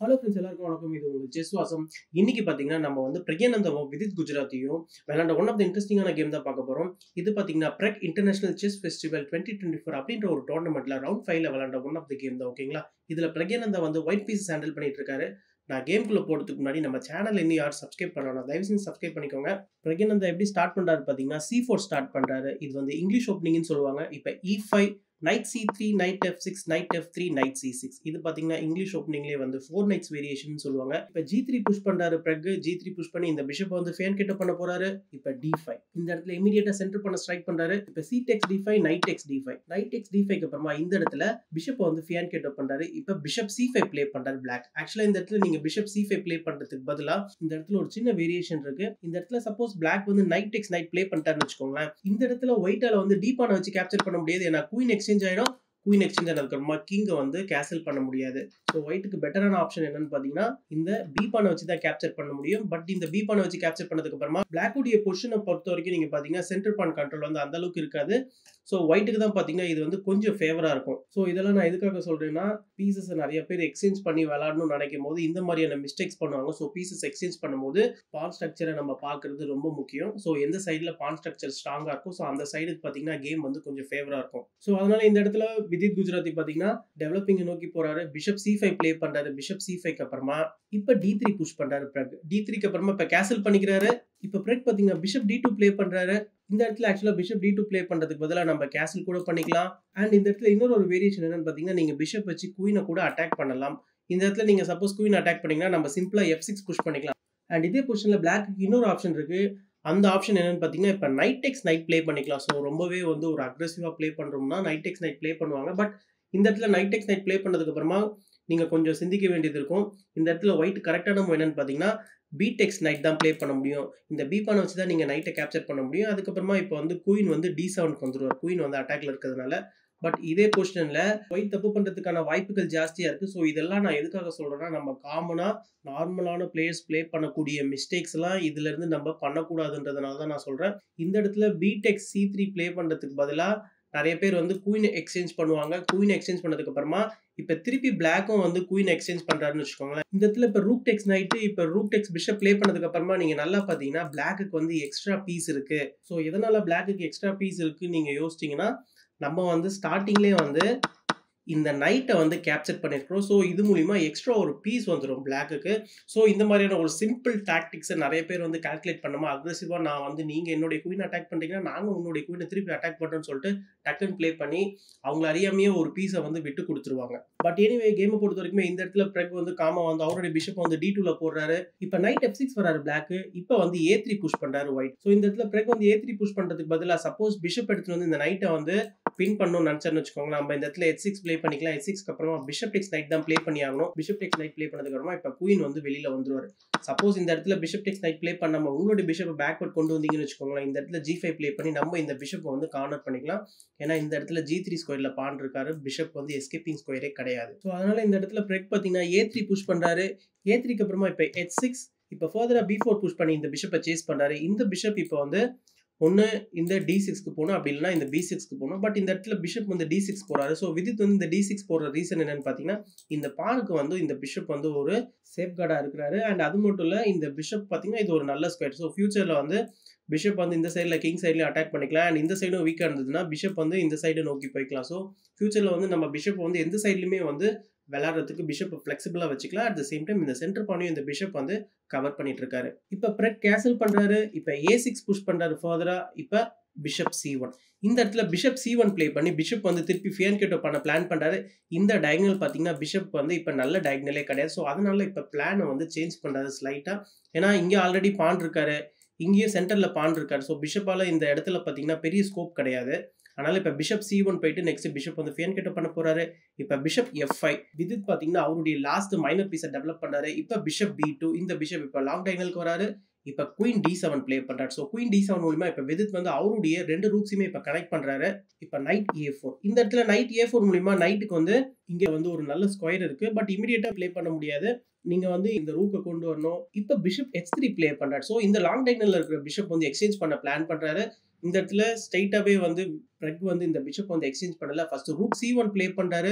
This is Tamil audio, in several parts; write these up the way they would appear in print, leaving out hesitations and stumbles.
ஹலோ ஃப்ரெண்ட்ஸ் எல்லாருக்கும் வணக்கம். இது உங்க செஸ் வாசம். இன்னைக்கு பார்த்தீங்கன்னா, நம்ம வந்து பிரக்யானந்தாவும், விதித் குஜராத்தியும் விளையாண்ட ஒன் ஆஃப் த இன்ட்ரெஸ்டிங்கான கேம் தான் பார்க்க போறோம். இது பார்த்தீங்கன்னா, பிரெக் இன்டர்நேஷனல் செஸ் ஃபெஸ்டிவல் 2024 அப்படின்ற ஒரு டோர்னமெண்ட்ல ரவுண்ட் 5ல விளையாண்ட ஒன் ஆஃப் த கேம் தான். ஓகேங்களா? இதுல பிரக்யானந்தா வந்து ஒயிட் பீசஸ் ஹேண்டில் பண்ணிட்டு இருக்காரு. நான் கேம்குள்ள போறதுக்கு முன்னாடி நம்ம சேனல் இன்னும் யாரும் சப்ஸ்கிரைப் பண்ணலாம், தயவு செஞ்சு சப்ஸ்கிரைப் பண்ணிக்கோங்க. பிரக்யானந்தா எப்படி ஸ்டார்ட் பண்றாரு பார்த்தீங்கன்னா, C4 ஸ்டார்ட் பண்றாரு. இது வந்து இங்கிலீஷ் ஓப்பனிங்னு சொல்லுவாங்க. இப்ப E5 night C3 night F6 night F3 night C6 இது பாத்தீங்கன்னா இங்கிலீஷ் ஓப்பனிங்லேயே வந்து 4 நைட்ஸ் வேரியேஷன் சொல்லுவாங்க. இப்ப G3 புஷ் பண்றாரு. பிறகு G3 புஷ் பண்ணி இந்த பிஷப் வந்து ஃபேன் கிட்ட பண்ண போறாரு. இப்ப D5 இந்த இடத்துல இமிடியேட்டா சென்டர் பண்ண ஸ்ட்ரைக் பண்றாரு. இப்ப C takes D5 knight takes D5 knight takes D5 க்கு அப்புறமா இந்த இடத்துல பிஷப் வந்து ஃபேன் கிட்ட பண்றாரு. இப்ப பிஷப் C5 ப்ளே பண்றாரு பிளாக். ஆக்சுவலா இந்த இடத்துல நீங்க பிஷப் C5 ப்ளே பண்றதுக்கு பதிலா இந்த இடத்துல ஒரு சின்ன வேரியேஷன் இருக்கு. இந்த இடத்துல சப்போஸ் பிளாக் வந்து நைட் takes நைட் ப்ளே பண்ணிட்டாருன்னு வச்சுக்கோங்களேன். இந்த இடத்துல ஒயிட்டால வந்து டீப்பான வச்சு கேப்சர் பண்ண முடியாது. ஏன்னா குயின் எக்ஸ்சேஞ்ச் ஆயிடும். குயின் எக்ஸ்சேஞ்ச் ஆனதுக்கப்புறமா கிங்கை வந்து கேன்சல் பண்ண முடியாது. ஸோ ஒயிட்டுக்கு பெட்டரான ஆப்ஷன் என்னன்னு பார்த்தீங்கன்னா, இந்த பி பானை வச்சு தான் கேப்சர் பண்ண முடியும். பட் இந்த பி பானை வச்சு கேப்சர் பண்ணதுக்கு அப்புறமா பிளாக்குடைய பொசிஷனை பொறுத்த வரைக்கும் நீங்க பார்த்தீங்கன்னா சென்டர் பான் கண்ட்ரோல் வந்து அந்த அளவுக்கு இருக்காது. ஸோ ஒயிட்டுக்கு தான் பார்த்தீங்கன்னா இது வந்து கொஞ்சம் ஃபேவரா இருக்கும். ஸோ இதெல்லாம் நான் எதுக்காக சொல்றேன்னா, பீசஸ் நிறைய பேர் எக்ஸ்சேஞ்ச் பண்ணி விளையாடணும்னு நினைக்கும் போது இந்த மாதிரியான மிஸ்டேக்ஸ் பண்ணுவாங்க. ஸோ பீசஸ் எக்ஸ்சேஞ்ச் பண்ணும்போது பான் ஸ்ட்ரக்சரை நம்ம பார்க்கறது ரொம்ப முக்கியம். ஸோ எந்த சைடில் பான் ஸ்ட்ரக்சர் ஸ்ட்ராங்கா இருக்கும், ஸோ அந்த சைடுக்கு பார்த்தீங்கன்னா கேம் வந்து கொஞ்சம் ஃபேவரா இருக்கும். ஸோ அதனால இந்த இடத்துல விதித் குஜராத்தி பார்த்தீங்கன்னா டெவலப்பிங் நோக்கி போறாரு. பிஷப் C5 ப்ளே பண்றாரு. பிஷப் C5 க்கு அப்புறமா இப்ப D3 புஷ் பண்றாரு. பிறகு D3 க்கு அப்புறமா இப்ப கேன்சல் பண்ணிக்கிறாரு. இப்ப பிறகு பாத்தீங்கன்னா பிஷப் D2 ப்ளே பண்றாரு. இந்த இடத்துல ஆக்சுவலா பிஷப் D2 ப்ளே பண்றதுக்கு பதிலா நம்ம கேன்சல் கூட பண்ணிக்கலாம். அண்ட் இந்த இடத்துல இன்னொரு ஒரு வேரியேஷன் என்னன்னு பாத்தீங்கன்னா, நீங்க பிஷப் வச்சு குயினை கூட அட்டாக் பண்ணலாம். இந்த இடத்துல நீங்க சப்போஸ் குயின் அட்டாக் பண்ணீங்கன்னா நம்ம சிம்பிளா F6 புஷ் பண்ணிக்கலாம். அண்ட் இதே பொசிஷன்ல பிளாக்கு இன்னொரு ஆப்ஷன் இருக்கு. அந்த ஆப்ஷன் என்னன்னு பாத்தீங்கன்னா, இப்ப நைட் டெக்ஸ் நைட் ப்ளே பண்ணிக்கலாம். ஸோ ரொம்பவே வந்து ஒரு அக்ரெசிவா ப்ளே பண்றோம்னா நைட் டெக்ஸ் நைட் ப்ளே பண்ணுவாங்க. பட் இந்த இடத்துல நைட் டெக்ஸ் நைட் ப்ளே பண்ணதுக்கு அப்புறமா நீங்க கொஞ்சம் சிந்திக்க வேண்டியது இருக்கும். இந்த இடத்துல ஒயிட் கரெக்டான மூவ் என்னன்னு பாத்தீங்கன்னா, பி டெக்ஸ் நைட் தான் ப்ளே பண்ண முடியும். இந்த பி பானை வச்சு தான் நீங்க நைட்டை கேப்சர் பண்ண முடியும். அதுக்கப்புறமா இப்போ வந்து குயின் வந்து D7க்கு வந்துருவார். குயின் வந்து அட்டாக்ல இருக்கிறதுனால. பட் இதே பொசிஷன்ல ஒயிட் தப்பு பண்றதுக்கான வாய்ப்புகள் ஜாஸ்தியா இருக்கு. ஸோ இதெல்லாம் நான் எதுக்காக சொல்றேன்னா, நம்ம காமனா நார்மலான பிளேயர்ஸ் ப்ளே பண்ணக்கூடிய மிஸ்டேக்ஸ் எல்லாம் இதுல இருந்து நம்ம பண்ணக்கூடாதுன்றதுனால தான் நான் சொல்றேன். இந்த இடத்துல பி டெக்ஸ் C3 ப்ளே பண்றதுக்கு பதிலா நிறைய பேர் வந்து குயின் எக்ஸ்சேஞ்ச் பண்ணுவாங்க. குயின் எக்ஸ்சேஞ்ச் பண்ணதுக்கு அப்புறமா இப்ப திருப்பி பிளாக்கும் வந்து குயின் எக்ஸ்சேஞ்ச் பண்றாருன்னு வச்சுக்கோங்களேன். இந்த இடத்துல இப்ப ரூக் டெக்ஸ் நைட், இப்ப ரூக் டெக்ஸ் பிஷப் ப்ளே பண்ணதுக்கு அப்புறமா நீங்க நல்லா பாத்தீங்கன்னா பிளாக்குக்கு வந்து எக்ஸ்ட்ரா பீஸ் இருக்கு. ஸோ எதனால பிளாக்குக்கு எக்ஸ்ட்ரா பீஸ் இருக்கு நீங்க யோசிச்சீங்கன்னா, நம்ம வந்து ஸ்டார்டிங்லேயே வந்து இந்த நைட்டை வந்து கேப்சர் பண்ணியிருக்கிறோம். ஸோ இது மூலிமா எக்ஸ்ட்ரா ஒரு பீஸ் வந்துடும் பிளாக்குக்கு. ஸோ இந்த மாதிரியான ஒரு சிம்பிள் டாக்டிக்ஸை நிறைய பேர் வந்து கால்குலேட் பண்ணாமல் அக்ரெசிவாக நான் வந்து நீங்கள் என்னுடைய குயின் அட்டாக் பண்ணுறீங்கன்னா நாங்கள் உன்னுடைய குயினை திருப்பி அட்டாக் பண்ணுறோன்னு சொல்லிட்டு டக்குன்னு ப்ளே பண்ணி அவங்கள அறியாமையே ஒரு பீஸை வந்து விட்டு கொடுத்துருவாங்க. பட் எனிவே கேமை பொறுத்த வரைக்கும் இந்த இடத்துல பிறகு வந்து காமா வந்து அவருடைய பிஷப் வந்து D2ல போடுறாரு. இப்போ நைட் F6 வராரு பிளாக்கு. இப்போ வந்து A3 புஷ் பண்ணுறாரு ஒயிட். ஸோ இந்த இடத்துல பிறகு வந்து A3 புஷ் பண்ணுறதுக்கு பதிலாக சப்போஸ் பிஷப் எடுத்துட்டு வந்து இந்த நைட்டை வந்து பின் பண்ணணும்னு நினைச்சேன்னு வச்சுக்கோங்களேன். நம்ம இந்த இடத்துல H6 ப்ளே பண்ணிக்கலாம். H6க்கு அப்புறமா பிஷப் டெக்ஸ் நைட் தான் ப்ளே பண்ணி ஆகணும். பிஷப் டெக்ஸ் நைட் ப்ளே பண்ணதுக்கு அப்புறமா இப்போ குயின் வந்து வெளியில வந்துருவாரு. சப்போஸ் இந்த இடத்துல பிஷப் டெக்ஸ் நைட் ப்ளே பண்ணாம உங்களுடைய பிஷப் பேக்வர்ட் கொண்டு வந்தீங்கன்னு வச்சுக்கோங்களேன். இந்த இடத்துல G5 ப்ளே பண்ணி நம்ம இந்த பிஷப் வந்து கார்னர் பண்ணிக்கலாம். ஏன்னா இந்த இடத்துல G3 ஸ்கொயர்ல பான் இருக்காரு. பிஷப் வந்து எஸ்கேப்பிங் ஸ்கொயரே கிடையாது. ஸோ அதனால இந்த இடத்துல பிரெக் பார்த்தீங்கன்னா A3 புஷ் பண்றாரு. A3க்கு அப்புறமா இப்போ H6 இப்போ ஃபர்தரா B4 புஷ் பண்ணி இந்த பிஷப்பை சேஸ் பண்றாரு. இந்த பிஷப் இப்போ வந்து ஒன்று இந்த D6க்கு போகணும், அப்படி இல்லைனா இந்த B6க்கு போகணும். பட் இந்த இடத்துல பிஷப் வந்து D6 போறாரு. ஸோ விதித் வந்து இந்த D6 போடுற ரீசன் என்னன்னு பார்த்தீங்கன்னா, இந்த பானுக்கு வந்து இந்த பிஷப் வந்து ஒரு சேஃப் கார்டா இருக்கிறாரு. அண்ட் அது மட்டும் இல்லை, இந்த பிஷப் பார்த்தீங்கன்னா இது ஒரு நல்ல ஸ்கொயர். ஸோ ஃபியூச்சர்ல வந்து பிஷப் வந்து இந்த சைடில் கிங் சைட்லேயும் அட்டாக் பண்ணிக்கலாம். அண்ட் இந்த சைடும் வீக்காக இருந்ததுன்னா பிஷப் வந்து இந்த சைடு நோக்கி போய்க்கலாம். ஸோ ஃபியூச்சரில் வந்து நம்ம பிஷப் வந்து எந்த சைட்லையுமே வந்து விளையாடுறதுக்கு பிஷப் ஃபிளெக்சிபிளா வச்சுக்கலாம். அட் த சேம் டைம் இந்த சென்டர் பானையும் இந்த பிஷப் வந்து கவர் பண்ணிட்டு இருக்காரு. இப்ப பிரெக் கேன்சல் பண்றாரு. இப்ப A6 புஷ் பண்றாரு ஃபர்தரா. இப்ப பிஷப் C1 இந்த இடத்துல பிஷப் C1 ப்ளே பண்ணி பிஷப் வந்து திருப்பி ஃபியன் கிட்ட பண்ண பிளான் பண்றாரு. இந்த டயகனல் பாத்தீங்கன்னா பிஷப் வந்து இப்ப நல்ல டயகனலே கிடையாது. ஸோ அதனால இப்ப பிளானை வந்து சேஞ்ச் பண்றாரு ஸ்லைட்டா. ஏன்னா இங்க ஆல்ரெடி பான் இருக்காரு, இங்கேயும் சென்டர்ல பான் இருக்காரு. ஸோ பிஷப்பால இந்த இடத்துல பாத்தீங்கன்னா பெரிய ஸ்கோப் கிடையாது. அதனால இப்ப பிஷப் C1 போயிட்டு நெக்ஸ்ட் பிஷப் வந்து ஃபேன் கிட்ட பண்ண போறாரு. இப்ப பிஷப் F5 விதித் பாத்தீங்கன்னா அவருடைய லாஸ்ட் மைனர் பீஸை டெவலப் பண்றாரு. இப்ப பிஷப் B2 இந்த பிஷப் இப்ப லாங் டயகனலுக்கு வராரு. இப்ப குயின் D7 ப்ளே பண்றாரு. ஸோ குயின் D7 மூலமா இப்ப விதித் வந்து அவருடைய ரெண்டு ரூக்ஸுமே இப்ப கனெக்ட் பண்றாரு. இப்ப நைட் A4 இந்த இடத்துல நைட் A4 மூலமா நைட்டுக்கு வந்து இங்க வந்து ஒரு நல்ல ஸ்கொயர் இருக்கு. பட் இமிடியேட்டா ப்ளே பண்ண முடியாது. நீங்க வந்து இந்த ரூக்கை கொண்டு வரணும். இப்ப பிஷப் H3 ப்ளே பண்றாரு. ஸோ இந்த லாங் டயகனல்ல இருக்கிற பிஷப் வந்து எக்ஸ்சேஞ்ச் பண்ண பிளான் பண்றாரு. இந்த இடத்துல ஸ்ட்ரைட்டாவே வந்து பிரெக் வந்து இந்த பிஷப் வந்து எக்ஸ்சேஞ்ச் பண்ணல. ஃபர்ஸ்ட் ரூக் C1 ப்ளே பண்றாரு.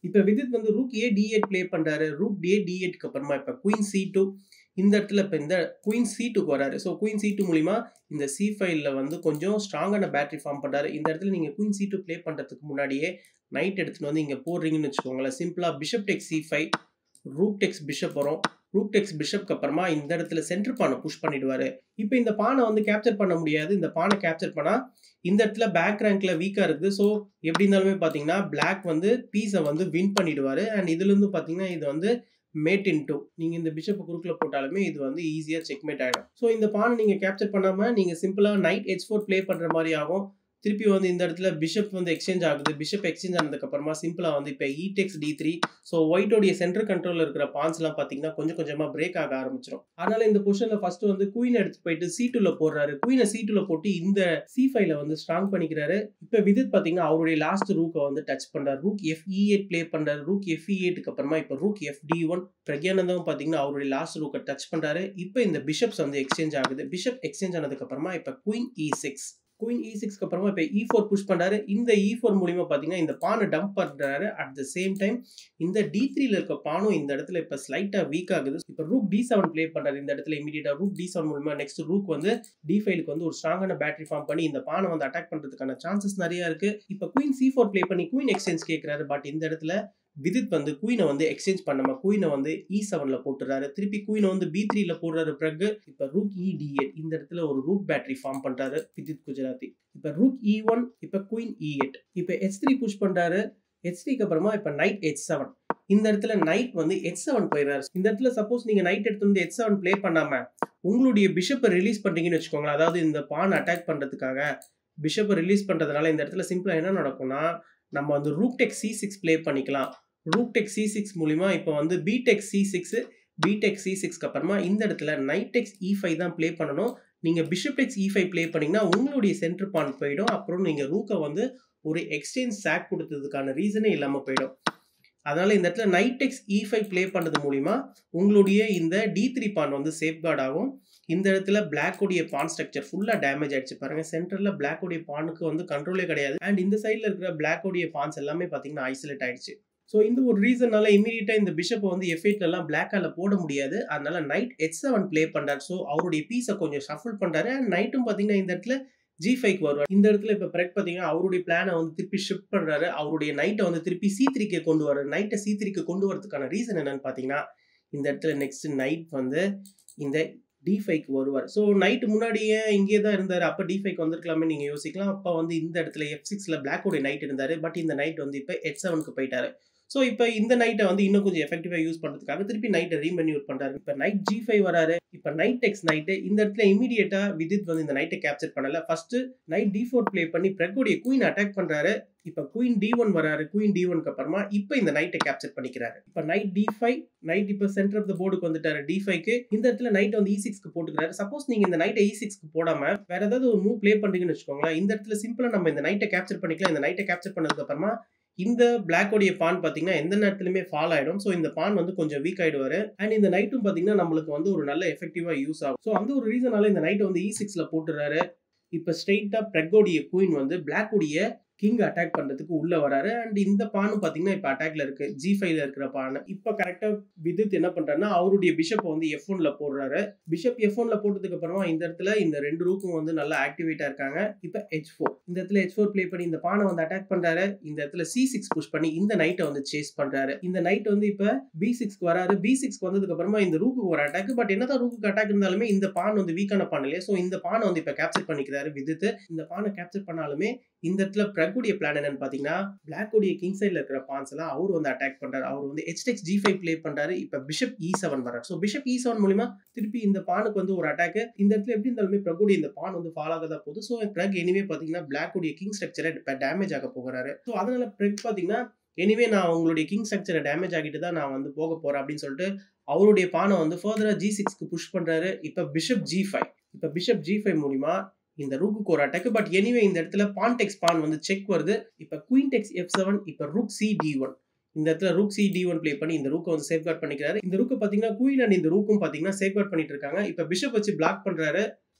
இப்ப விதித் வந்து ரூக் ஏ D8 ப்ளே பண்றாரு. ரூக் ஏ D8க்கு அப்புறமா இப்ப குயின் C2 இந்த இடத்துல இப்ப இந்த குயின் C2க்கு வராரு. ஸோ குயின் C2 மூலியமா இந்த C5ல வந்து கொஞ்சம் ஸ்ட்ராங்கான பேட்டரி ஃபார்ம் பண்றாரு. இந்த இடத்துல நீங்க குயின் C2 ப்ளே பண்றதுக்கு முன்னாடியே நைட் எடுத்துட்டு வந்து இங்க போடுறீங்கன்னு வச்சுக்கோங்களேன். சிம்பிளா bishop takes C5, rook takes bishop வரும். ரூக் டேக்ஸ் பிஷப்க்கு அப்புறமா இந்த இடத்துல சென்டர் பானை புஷ் பண்ணிடுவாரு. இப்ப இந்த பானை வந்து கேப்சர் பண்ண முடியாது. இந்த பானை கேப்சர் பண்ணா இந்த இடத்துல பேக் ரேங்க்ல வீக்கா இருக்குது. ஸோ எப்படி இருந்தாலுமே பாத்தீங்கன்னா பிளாக் வந்து பீஸை வந்து வின் பண்ணிடுவாரு. அண்ட் இதுல இருந்து பாத்தீங்கன்னா இது வந்து மேட் இன் 2 நீங்க இந்த பிஷப் குறுக்குல போட்டாலுமே இது வந்து ஈஸியா செக்மேட் ஆயிடும். ஸோ இந்த பானை நீங்க கேப்சர் பண்ணாம நீங்க சிம்பிளா நைட் H4 ப்ளே பண்ற மாதிரி ஆகும். திருப்பி வந்து இந்த இடத்துல பிஷப் வந்து எக்ஸ்சேஞ்ச் ஆகுது. பிஷப் எக்ஸ்சேஞ்ச் ஆனதுக்கு அப்புறமா சிம்பிளா வந்து இப்ப E takes D3. ஸோ ஒயிட்டோடைய சென்டர் கண்ட்ரோல்ல இருக்கிற பான்ஸ் எல்லாம் பாத்தீங்கன்னா கொஞ்சம் கொஞ்சமா பிரேக் ஆக ஆரம்பிச்சிடும். அதனால இந்த பொசிஷன்ல ஃபர்ஸ்ட் வந்து குயின் எடுத்து போயிட்டு C2ல போடுறாரு. குயினை C2ல போட்டு இந்த C5ல வந்து ஸ்ட்ராங் பண்ணிக்கிறாரு. இப்ப விதித் பாத்தீங்கன்னா அவருடைய லாஸ்ட் ரூக்கை வந்து டச் பண்றாரு. ரூக் FE8 ப்ளே பண்றாரு. ரூக் FE8க்கு அப்புறமா இப்ப ரூக் FD1. பிரக்யானந்தம் பாத்தீங்கன்னா அவருடைய லாஸ்ட் ரூக்கை டச் பண்றாரு. இப்ப இந்த பிஷப்ஸ் வந்து எக்ஸ்சேஞ்ச் ஆகுது. பிஷப் எக்ஸ்சேஞ்ச் ஆனதுக்கு அப்புறமா இப்ப குயின் E6. குயின் E6க்கு அப்புறமா இப்ப E4 புஷ் பண்றாரு. இந்த E4 மூலியமா பாத்தீங்கன்னா இந்த பானை டம்ப் பண்றாரு. அட் த சேம் டைம் இந்த D3ல இருக்க பானும் இந்த இடத்துல இப்ப ஸ்லைட்டா வீக் ஆகுது. இப்ப ரூக் D7 ப்ளே பண்றாரு. இந்த இடத்துல இமிடியேட்டா ரூக் D7 மூலமா நெக்ஸ்ட் ரூக் வந்து D5க்கு வந்து ஒரு ஸ்ட்ராங்கான பேட்டரி ஃபார்ம் பண்ணி இந்த பானை வந்து அட்டாக் பண்றதுக்கான சான்சஸ் நிறைய இருக்கு. இப்ப குயின் C4 ப்ளே பண்ணி குயின் எக்ஸ்சேஞ்ச் கேக்குறாரு. பட் இந்த இடத்துல விதித் வந்து குயினை வந்து எக்ஸ்சேஞ்ச் பண்ணாம குயினை வந்து E7ல போட்டுறாரு. திருப்பி குயினை வந்து B3ல போடுறாரு. பிறகு இப்ப ரூக் E8 இந்த இடத்துல ஒரு ரூக் பேட்டரி ஃபார்ம் பண்றாரு விதித் குஜராத்தி. இப்ப ரூக் E1 இப்ப குயின் E8 இப்ப H3 புஷ் பண்றாரு. H3க்கு அப்புறமா இப்ப நைட் H7 இந்த இடத்துல நைட் வந்து H7 போயிடுறாரு. இந்த இடத்துல சப்போஸ் நீங்க நைட் எடுத்து வந்து H7 ப்ளே பண்ணாம உங்களுடைய பிஷப்பை ரிலீஸ் பண்றீங்கன்னு வச்சுக்கோங்களேன். அதாவது இந்த பான் அட்டாக் பண்றதுக்காக பிஷப்பை ரிலீஸ் பண்றதுனால இந்த இடத்துல சிம்பிளா என்ன நடக்கும்னா நம்ம வந்து ரூக் டெக் C6 ப்ளே பண்ணிக்கலாம். ரூக் டெக் C6 மூலியமா இப்ப வந்து B take C6 B take C6க்கு அப்புறமா இந்த இடத்துல நைட் டெக்ஸ் E5 தான் ப்ளே பண்ணணும். நீங்க பிஷப் டெக்ஸ் E5 ப்ளே பண்ணீங்கன்னா உங்களுடைய சென்டர் பான் போயிடும். அப்புறம் நீங்க ரூக்கை வந்து ஒரு எக்ஸ்சேஞ்ச் சாக் கொடுத்ததுக்கான ரீசனே இல்லாம போயிடும். அதனால இந்த இடத்துல நைட் டெக்ஸ் E5 ப்ளே பண்ணது மூலியமா உங்களுடைய இந்த D3 பான் வந்து சேஃப்கார்ட் ஆகும். இந்த இடத்துல பிளாக் உடைய பான் ஸ்ட்ரக்சர் ஃபுல்லா டேமேஜ் ஆயிடுச்சு. பாருங்க சென்டர்ல பிளாக் உடைய பானுக்கு வந்து கண்ட்ரோலே கிடையாது. அண்ட் இந்த சைடுல இருக்கிற பிளாக் உடைய பான்ஸ் எல்லாமே பாத்தீங்கன்னா ஐசோலேட் ஆயிடுச்சு. ஸோ இந்த ஒரு ரீசன்னால இமீடியட்டா இந்த பிஷப் வந்து F8ல எல்லாம் பிளாக்கால போட முடியாது. அதனால நைட் H7 ப்ளே பண்றாரு. ஸோ அவருடைய பீஸை கொஞ்சம் ஷஃபிள் பண்றாரு. அண்ட் நைட்டும் பாத்தீங்கன்னா இந்த இடத்துல G5க்கு வருவார். இந்த இடத்துல இப்ப பிரெக் பாத்தீங்கன்னா அவருடைய பிளானை வந்து திருப்பி ஷிஃப்ட் பண்றாரு. அவருடைய நைட்டை வந்து திருப்பி C3க்கு கொண்டு வர்றாரு. நைட்டை C3க்கு கொண்டு வரதுக்கான ரீசன் என்னன்னு பாத்தீங்கன்னா இந்த இடத்துல நெக்ஸ்ட் நைட் வந்து இந்த D5க்கு வருவார். ஸோ நைட் முன்னாடியே இங்கே தான் இருந்தாரு. அப்ப D5க்கு வந்திருக்கலாமே நீங்க யோசிக்கலாம். அப்ப வந்து இந்த இடத்துல F6ல பிளாக்கோட நைட் இருந்தாரு. பட் இந்த நைட் வந்து இப்ப H7க்கு போயிட்டாரு. ஸோ இப்ப இந்த நைட்டை வந்து இன்னும் கொஞ்சம் எஃபெக்டிவா யூஸ் பண்றதுக்காக திருப்பி நைட்டை ரீமென்யூர் பண்றாரு. இப்ப நைட் G5 வராரு. இப்ப நைட் டெக்ஸ் நைட் இந்த இடத்துல இமீடியட்டா விதித் வந்து இந்த நைட்டை கேப்சர் பண்ணல. ஃபர்ஸ்ட் நைட் D4 ப்ளே பண்ணி பிரெக்கோடைய குயின் அட்டாக் பண்றாரு. இப்ப குயின் D1 வராரு. குயின் D1க்கு அப்புறமா இப்ப இந்த நைட்டை கேப்சர் பண்ணிக்கிறாரு. இப்ப நைட் D5 நைட் இப்ப சென்டர் ஆஃப் தி போர்டுக்கு வந்துட்டாரு. D5க்கு இந்த இடத்துல நைட் வந்து E6க்கு போட்டுக்கிறாரு. சப்போஸ் நீங்க இந்த நைட்டை E6க்கு போடாம வேற ஏதாவது ஒரு மூவ் ப்ளே பண்றீங்கன்னு வச்சுக்கோங்களேன். இந்த இடத்துல சிம்பிளா நம்ம இந்த நைட்டை கேப்சர் பண்ணிக்கலாம். இந்த நைட்டை கேப்சர் பண்ணதுக்கு அப்புறமா இந்த பிளாக்கோடைய பான் பாத்தீங்கன்னா எந்த நேரத்திலுமே ஃபால் ஆயிடும். ஸோ இந்த பான் வந்து கொஞ்சம் வீக் ஆயிடுவாரு. அண்ட் இந்த நைட்டும் பாத்தீங்கன்னா நம்மளுக்கு வந்து ஒரு நல்ல எஃபெக்டிவா யூஸ் ஆகும். ஸோ அந்த ஒரு ரீசனால இந்த நைட்டை வந்து E6ல போட்டுறாரு. இப்ப ஸ்ட்ரெயிட்டா பிரெக்கோடைய குயின் வந்து பிளாக்கோடைய கிங் அட்டாக் பண்றதுக்கு உள்ள வராரு. அண்ட் இந்த பானும் பாத்தீங்கன்னா இப்ப அட்டாக்ல இருக்கு. G5ல இருக்கிற பான் இப்ப கரெக்டா விதித் என்ன பண்றாருன்னா அவருடைய பிஷப் வந்து F1ல போடுறாரு. பிஷப் F1ல போட்டதுக்கு அப்புறமா இந்த இடத்துல இந்த ரெண்டு ரூக்கும் வந்து நல்லா ஆக்டிவேட்டா இருக்காங்க. இப்ப H4 இந்த இடத்துல H4 ப்ளே பண்ணி இந்த பானை வந்து அட்டாக் பண்றாரு. இந்த இடத்துல C6 புஷ் பண்ணி இந்த நைட்டை வந்து சேஸ் பண்றாரு. இந்த நைட் வந்து இப்ப B6க்கு வராரு. B6க்கு வந்ததுக்கு அப்புறமா இந்த ரூக்கு ஒரு அட்டாக். பட் என்னதான் ரூக்கு அட்டாக் இருந்தாலுமே இந்த பான் வந்து வீக்கான பான் இல்லையா. சோ இந்த பானை வந்து இப்ப கேப்சர் பண்ணிக்கிறாரு விதித். இந்த பானை கேப்சர் பண்ணாலுமே இந்த இடத்துல பிரெக்குடைய பிளான் என்னன்னு பாத்தீங்கன்னா பிளாக்குடைய கிங் சைடுல இருக்கிற பான்ஸ் எல்லாம் அவர் வந்து அட்டாக் பண்றாரு. அவர் வந்து H G5 ப்ளே பண்றாரு. இப்ப பிஷப் E7 வராரு. சோ பிஷப் E7 மூலமா திருப்பி இந்த பானுக்கு வந்து ஒரு அட்டாக். இந்த இடத்துல எப்படி இருந்தாலுமே பிரெக்குடைய இந்த பான் வந்து ஃபால் ஆகதா போகுது. சோ பிரெக் எனிவே பாத்தீங்கன்னா பிளாக்குடைய கிங் ஸ்ட்ரக்சரை டேமேஜ் ஆக போகிறாரு. சோ அதனால பிரெக் பாத்தீங்கன்னா எனிவே நான் உங்களுடைய கிங் ஸ்ட்ரக்சரை டேமேஜ் ஆகிட்டு தான் நான் வந்து போக போறேன் அப்படின்னு சொல்லிட்டு அவருடைய பானை வந்து ஃபர்தரா G6க்கு புஷ் பண்றாரு. இப்ப பிஷப் G5 இப்ப பிஷப் G5 மூலமா இந்த ரூக்கு ஒரு அட்டாக். பட் எனிவே இந்த இடத்துல பான் டெக்ஸ் பான் வந்து செக் வருது. இப்ப குயின் டெக்ஸ் F7 இப்ப ரூக் C D1 இந்த இடத்துல ரூக் C D1 ப்ளே பண்ணி இந்த ரூக்கை வந்து சேஃப்கார்ட் பண்ணிக்கிறாரு. இந்த ரூக்கு பாத்தீங்கன்னா குயின் அண்ட் இந்த ரூக்கும் பாத்தீங்கன்னா சேஃப்கார்ட் பண்ணிட்டு இருக்காங்க. இப்ப பிஷப் வச்சு பிளாக் பண்றாரு.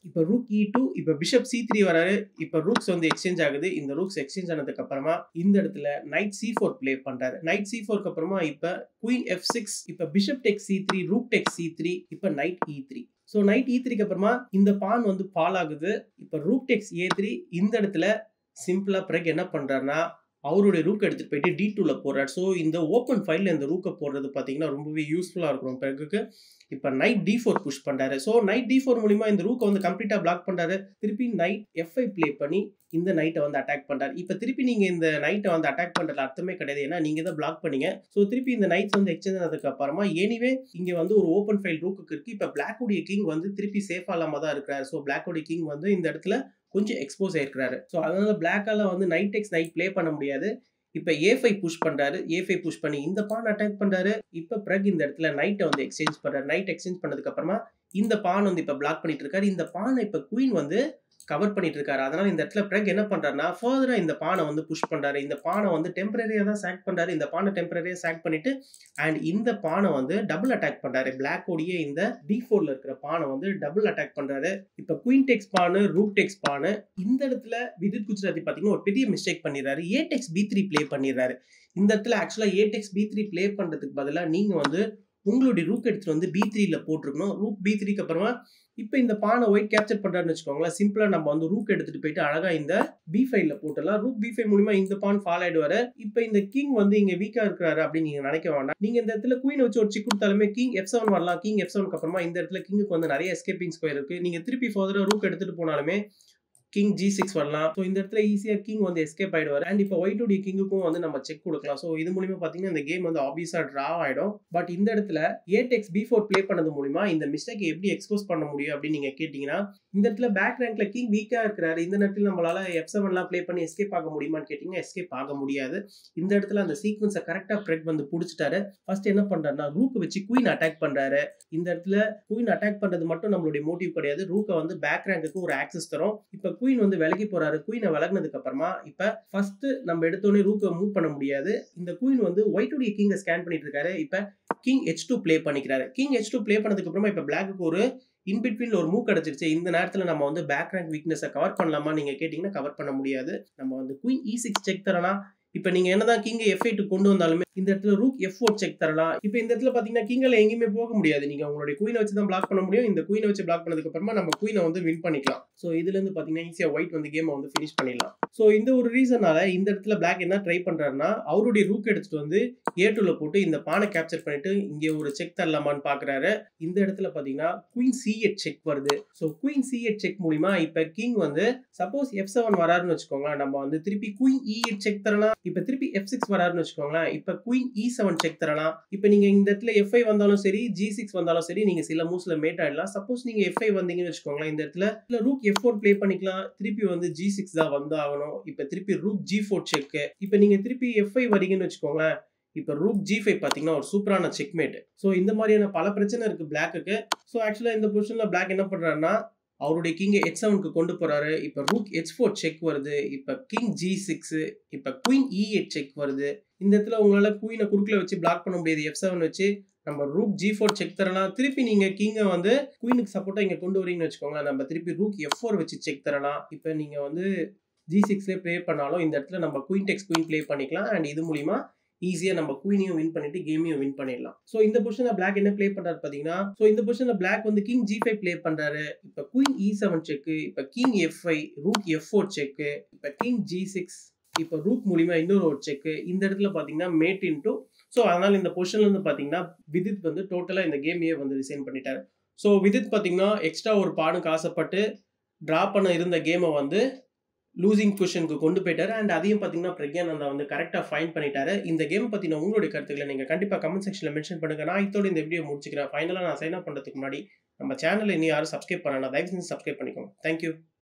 இப்ப ரூக் E2 இப்ப பிஷப் C3 வராரு. இப்ப ரூக்ஸ் வந்து எக்ஸ்சேஞ்ச் ஆகுது. இந்த ரூக்ஸ் எக்ஸ்சேஞ்ச் ஆனதுக்கு அப்புறமா இந்த இடத்துல நைட் C4 ப்ளே பண்றாரு. நைட் C4க்கு அப்புறமா இப்ப குயின் F6 இப்ப bishop tax C3 rook tax C3 இப்ப நைட் E3. சோ நைட் E3க்கு அப்புறமா இந்த பான் வந்து ஃபால் ஆகுது. இப்ப ரூக் டேக்ஸ் A3 இந்த இடத்துல சிம்பிளா பிறகு என்ன பண்றாருன்னா அவருடைய ரூக் எடுத்துட்டு போயிட்டு D2ல போறாரு. ஸோ இந்த ஓப்பன் ஃபைல்ல இந்த ரூக்கை போடுறது பார்த்தீங்கன்னா ரொம்பவே யூஸ்ஃபுல்லா இருக்கும் பிறகுக்கு. இப்ப நைட் D4 புஷ் பண்றாரு. ஸோ நைட் D4 மூலியமா இந்த ரூக்கை வந்து கம்ப்ளீட்டா பிளாக் பண்றாரு. திருப்பி நைட் F5 ப்ளே பண்ணி இந்த நைட்டை வந்து அட்டாக் பண்றாரு. இப்ப திருப்பி நீங்க இந்த நைட்டை வந்து அட்டாக் பண்றது அர்த்தமே கிடையாது. ஏன்னா நீங்க தான் பிளாக் பண்ணீங்க. ஸோ திருப்பி இந்த நைட்ஸ் வந்து எக்ஸ்சேஞ்ச் ஆனதுக்கு அப்புறமா எனிவே இங்க வந்து ஒரு ஓப்பன் ஃபைல் ரூக்கு இருக்கு. இப்ப பிளாக் உடைய கிங் வந்து திருப்பி சேஃபா இல்லாம தான் இருக்கிறாரு. ஸோ பிளாக் உடைய கிங் வந்து இந்த இடத்துல கொஞ்சம் எக்ஸ்போஸ் ஆயிருக்கிறாரு. ஸோ அதனால பிளாக்கால வந்து நைட் டெக்ஸ் நைட் ப்ளே பண்ண முடியாது. இப்ப A5 புஷ் பண்றாரு. A5 புஷ் பண்ணி இந்த பான் அட்டாக் பண்றாரு. இப்ப பிறகு இந்த இடத்துல நைட்டை வந்து எக்ஸ்சேஞ்ச் பண்றாரு. நைட் எக்ஸ்சேஞ்ச் பண்ணதுக்கு அப்புறமா இந்த பான் வந்து இப்ப பிளாக் பண்ணிட்டு இருக்காரு. இந்த பானை இப்ப குயின் வந்து கவர் பண்ணிட்டு இருக்காரு. அதனால இந்த இடத்துல பிறகு என்ன பண்றாருன்னா ஃபர்தரா இந்த பானை வந்து புஷ் பண்றாரு. இந்த பானை வந்து டெம்பரரியா தான் சாக் பண்றாரு. இந்த பானை டெம்பரரியா சாக் பண்ணிட்டு அண்ட் இந்த பானை வந்து டபுள் அட்டாக் பண்றாரு. பிளாக் உடைய இந்த D4ல இருக்கிற பானை வந்து டபுள் அட்டாக் பண்றாரு. இப்ப queen takes pawn rook takes pawn இந்த இடத்துல விதித் குஜராத்தி பாத்தீங்கன்னா ஒரு பெரிய மிஸ்டேக் பண்ணிடுறாரு. A டெக்ஸ் B3 ப்ளே பண்ணிடுறாரு. இந்த இடத்துல ஆக்சுவலா A டெக்ஸ் B3 ப்ளே பண்றதுக்கு பதிலா நீங்க வந்து உங்களுடைய ரூக் எடுத்துட்டு வந்து B3ல போட்டுருக்கணும். ரூக் B3க்கு அப்புறமா இப்ப இந்த பானை ஒயிட் கேப்சர் பண்றாருன்னு வச்சுக்கோங்களேன். சிம்பிளா நம்ம வந்து ரூக் எடுத்துட்டு போயிட்டு அழகா இந்த B5ல போட்டுடலாம். ரூக் B5 மூலமா இந்த பான் ஃபால் ஆயிடுவாரு. இப்ப இந்த கிங் வந்து இங்க வீக்கா இருக்கிறாரு அப்படின்னு நீங்க நினைக்க வேண்டாம். நீங்க இந்த இடத்துல குயின் வச்சு ஒரு சிக் கொடுத்தாலுமே கிங் F7 வரலாம். கிங் F7க்கு அப்புறமா இந்த இடத்துல கிங்குக்கு வந்து நிறைய எஸ்கேப்பிங் ஸ்கொயர் இருக்கு. நீங்க திருப்பி ஃபர்தரா ரூக் எடுத்துட்டு போனாலுமே கிங் G6 வரலாம். ஸோ இந்த இடத்துல ஈஸியா கிங் வந்து எஸ்கேப் ஆயிடுவாரு. அண்ட் இப்போ ஒயிட் உடைய கிங்குக்கும் வந்து நம்ம செக் கொடுக்கலாம். ஸோ இது மூலியமா பாத்தீங்கன்னா இந்த கேம் வந்து ஆப்வியஸா டிரா ஆயிடும். பட் இந்த இடத்துல A டெக்ஸ் B4 ப்ளே பண்ணது மூலியமா இந்த மிஸ்டேக் எப்படி எக்ஸ்போஸ் பண்ண முடியும் அப்படின்னு நீங்க கேட்டீங்கன்னா இந்த இடத்துல பேக் ரேங்க்ல கிங் வீக்கா இருக்கிறாரு. இந்த நேரத்தில் நம்மளால F7லாம் ப்ளே பண்ணி எஸ்கேப் ஆக முடியுமான்னு கேட்டீங்கன்னா எஸ்கேப் ஆக முடியாது. இந்த இடத்துல அந்த சீக்வன்ஸை கரெக்டா பிரெட் வந்து புடிச்சிட்டாரு. ஃபர்ஸ்ட் என்ன பண்றாருன்னா ரூக் வச்சு குயின் அட்டாக் பண்றாரு. இந்த இடத்துல குயின் அட்டாக் பண்றது மட்டும் நம்மளுடைய மோட்டிவ் கிடையாது. ரூக்கை வந்து பேக் ரேங்க்கு ஒரு ஆக்சஸ் தரும். இப்ப குயின் வந்து விலகி போறாரு. குயினை விலகினதுக்கு அப்புறமா இப்ப ஃபர்ஸ்ட் நம்ம எடுத்தோடனே ரூக்கை மூவ் பண்ண முடியாது. இந்த குயின் வந்து ஒயிட் உடைய கிங்கை ஸ்கேன் பண்ணிட்டு இருக்காரு. இப்ப கிங் H2 ப்ளே பண்ணிக்கிறாரு. கிங் H2 ப்ளே பண்ணதுக்கு அப்புறமா இப்ப பிளாக்கு ஒரு இன் பிட்வீன்ல ஒரு மூவ் கிடைச்சிருச்சு. இந்த நேரத்துல நம்ம வந்து பேக் ரேங்க் வீக்னஸை கவர் பண்ணலாமா நீங்க கேட்டீங்கன்னா கவர் பண்ண முடியாது. நம்ம வந்து குயின் E6 செக் தரலாம். இப்ப நீங்க என்னதான் கிங் F8 கொண்டு வந்தாலுமே இந்த இடத்துல ரூக் F4 செக் தரலாம். இப்ப இந்த இடத்துல பாத்தீங்கன்னா கிங்கால எங்கேயுமே போக முடியாது. நீங்க உங்களுடைய குயினை வச்சு தான் பிளாக் பண்ண முடியும். இந்த குயினை வச்சு பிளாக் பண்ணதுக்கு அப்புறமா நம்ம குயினை வந்து வின் பண்ணிக்கலாம். சோ இதுல இருந்து பாத்தீங்கன்னா ஈஸியா ஒயிட் வந்து கேமை வந்து ஃபினிஷ் பண்ணிடலாம். சோ இந்த ஒரு ரீசனால இந்த இடத்துல பிளாக் என்ன ட்ரை பண்றாருன்னா அவருடைய ரூக் எடுத்துட்டு வந்து A2ல போட்டு இந்த பானை கேப்சர் பண்ணிட்டு இங்க ஒரு செக் தரலாமான்னு பாக்குறாரு. இந்த இடத்துல பாத்தீங்கன்னா குயின் C8 செக் வருது. சோ குயின் C8 செக் மூலியமா இப்ப கிங் வந்து சப்போஸ் F7 வராருன்னு வச்சுக்கோங்களேன். நம்ம வந்து திருப்பி குயின் E8 செக் தரலாம். இப்ப திருப்பி F6 வராருன்னு வச்சுக்கோங்களேன். இப்ப குயின் E7 செக் தரலாம். இப்ப நீங்க இந்த இடத்துல F5 வந்தாலும் சரி G6 வந்தாலும் சரி நீங்க சில மூவ்ஸ்ல மேட் ஆயிடலாம். சப்போஸ் நீங்க F5 வந்தீங்கன்னு வச்சுக்கோங்களேன். இந்த இடத்துல ரூக் F4 ப்ளே பண்ணிக்கலாம். திருப்பி வந்து G6 தான் வந்து ஆகணும். இப்ப திருப்பி ரூக் G4 செக். இப்ப நீங்க திருப்பி F5 வரீங்கன்னு வச்சுக்கோங்களேன். இப்ப ரூக் G5 பாத்தீங்கன்னா ஒரு சூப்பரான செக்மேட். சோ இந்த மாதிரியான பல பிரச்சனை இருக்கு பிளாக்குக்கு. சோ ஆக்சுவலா இந்த பொசிஷன்ல பிளாக் என்ன பண்றாருன்னா அவருடைய கிங் H7க்கு கொண்டு போறாரு. இப்ப ரூக் H4 செக் வருது. இப்ப கிங் G6 இப்ப குயின் E8 செக் வருது. இந்த இடத்துல உங்களால குயினை குறுக்குல வச்சு பிளாக் பண்ண முடியாது. F7 வச்சு நம்ம ரூக் G4 செக் தரலாம். திருப்பி நீங்க கிங்கை வந்து குயினுக்கு சப்போர்ட்டா இங்க கொண்டு வரீங்கன்னு வச்சுக்கோங்களேன். நம்ம திருப்பி ரூக் F4 வச்சு செக் தரலாம். இப்ப நீங்க வந்து G6ல ப்ளே பண்ணாலும் இந்த இடத்துல நம்ம குயின் டெக்ஸ் குயின் ப்ளே பண்ணிக்கலாம். அண்ட் இது மூலியமா ஈஸியா நம்ம குயினையும் வின் பண்ணிட்டு கேமையும் வின் பண்ணிடலாம். சோ இந்த பொசிஷன்ல பிளாக் என்ன ப்ளே பண்றாரு பாத்தீங்கன்னா சோ இந்த பொசிஷன்ல பிளாக் வந்து கிங் G5 ப்ளே பண்றாரு. இப்ப குயின் E7 செக். இப்ப king F5 rook F4 check. இப்ப கிங் G6 இப்ப ரூக் மூலியமா இன்னொரு ஒரு செக். இந்த இடத்துல பாத்தீங்கன்னா மேட் இன்டு சோ அதனால இந்த பொசிஷன்ல இருந்து பாத்தீங்கன்னா விதித் வந்து டோட்டலா இந்த கேமையே வந்து ரிசைன் பண்ணிட்டாரு. சோ விதித் பாத்தீங்கன்னா எக்ஸ்ட்ரா ஒரு பானுக்கு ஆசைப்பட்டு டிரா பண்ண இருந்த கேமை வந்து லூசிங் பொசிஷனுக்கு கொண்டு போயிட்டாரு. அண்ட் அதையும் பாத்தீங்கன்னா பிரக்யானந்தா வந்து கரெக்டா ஃபைண்ட் பண்ணிட்டாரு. இந்த கேம் பத்தின உங்களுடைய கருத்துக்களை நீங்க கண்டிப்பா கமெண்ட் செக்ஷன்ல மென்ஷன் பண்ணுங்க. நான் இதோட இந்த வீடியோ முடிச்சுக்கிறேன். ஃபைனலா நான் சைன் அப் பண்றதுக்கு முன்னாடி நம்ம சேனலை இன்னும் யாரும் சப்ஸ்கிரைப் பண்ணலாம். தயவு செஞ்சு சப்ஸ்கிரைப் பண்ணிக்கோங்க. தேங்க்யூ.